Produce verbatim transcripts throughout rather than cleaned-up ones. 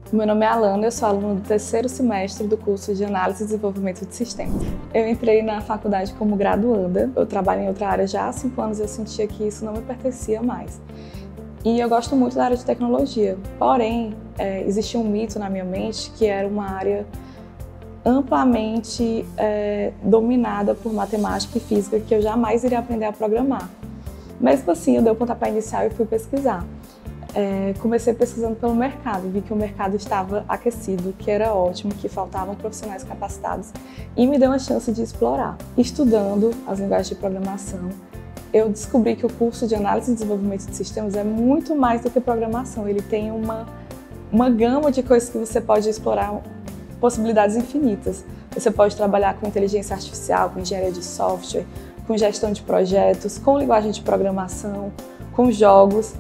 Meu nome é Alana, eu sou aluna do terceiro semestre do curso de Análise e Desenvolvimento de Sistemas. Eu entrei na faculdade como graduanda, eu trabalho em outra área já há cinco anos e eu sentia que isso não me pertencia mais. E eu gosto muito da área de tecnologia, porém, é, existia um mito na minha mente que era uma área amplamente é, dominada por matemática e física, que eu jamais iria aprender a programar. Mesmo assim, eu dei o pontapé inicial e fui pesquisar. É, comecei pesquisando pelo mercado, vi que o mercado estava aquecido, que era ótimo, que faltavam profissionais capacitados e me deu a chance de explorar. Estudando as linguagens de programação, eu descobri que o curso de Análise e Desenvolvimento de Sistemas é muito mais do que programação, ele tem uma, uma gama de coisas que você pode explorar, possibilidades infinitas. Você pode trabalhar com inteligência artificial, com engenharia de software, com gestão de projetos, com linguagem de programação, com jogos.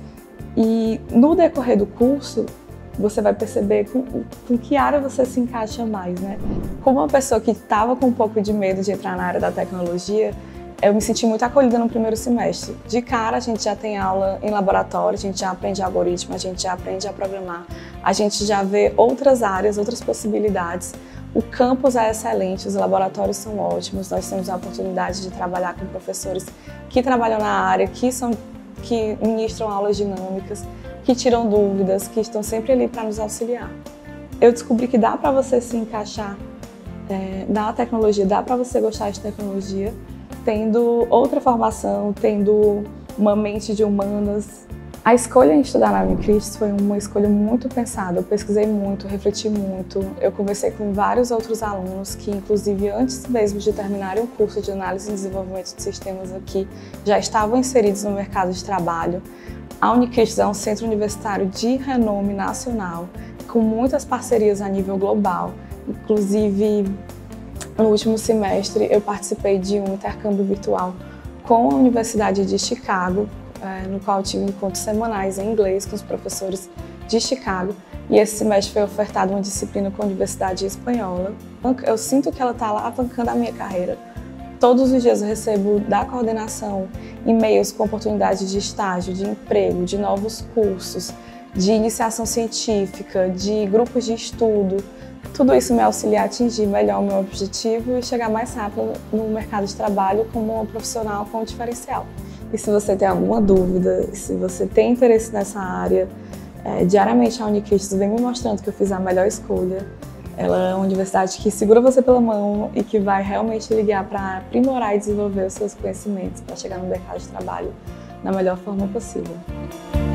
E no decorrer do curso, você vai perceber com, com que área você se encaixa mais, né? Como uma pessoa que estava com um pouco de medo de entrar na área da tecnologia, eu me senti muito acolhida no primeiro semestre. De cara, a gente já tem aula em laboratório, a gente já aprende algoritmo, a gente já aprende a programar, a gente já vê outras áreas, outras possibilidades. O campus é excelente, os laboratórios são ótimos, nós temos a oportunidade de trabalhar com professores que trabalham na área, que são que ministram aulas dinâmicas, que tiram dúvidas, que estão sempre ali para nos auxiliar. Eu descobri que dá para você se encaixar é, na tecnologia, dá para você gostar de tecnologia, tendo outra formação, tendo uma mente de humanas. A escolha em estudar na Unicristos foi uma escolha muito pensada, eu pesquisei muito, refleti muito, eu conversei com vários outros alunos que, inclusive, antes mesmo de terminarem o curso de Análise e Desenvolvimento de Sistemas aqui, já estavam inseridos no mercado de trabalho. A Unicristos é um centro universitário de renome nacional, com muitas parcerias a nível global, inclusive, no último semestre eu participei de um intercâmbio virtual com a Universidade de Chicago, no qual tive encontros semanais em inglês com os professores de Chicago, e esse semestre foi ofertada uma disciplina com a Universidade Espanhola. Eu sinto que ela está alavancando a minha carreira. Todos os dias eu recebo da coordenação e-mails com oportunidades de estágio, de emprego, de novos cursos, de iniciação científica, de grupos de estudo. Tudo isso me auxilia a atingir melhor o meu objetivo e chegar mais rápido no mercado de trabalho como uma profissional com diferencial. E se você tem alguma dúvida, se você tem interesse nessa área, é, diariamente a Unicristos vem me mostrando que eu fiz a melhor escolha. Ela é uma universidade que segura você pela mão e que vai realmente ligar para aprimorar e desenvolver os seus conhecimentos para chegar no mercado de trabalho da melhor forma possível.